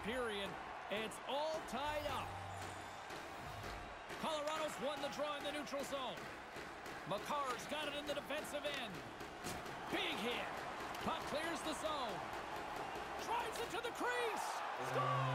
period. It's all tied up. Colorado's won the draw in the neutral zone. Makar's got it in the defensive end. Big hit. Puck clears the zone. Drives it to the crease. Score!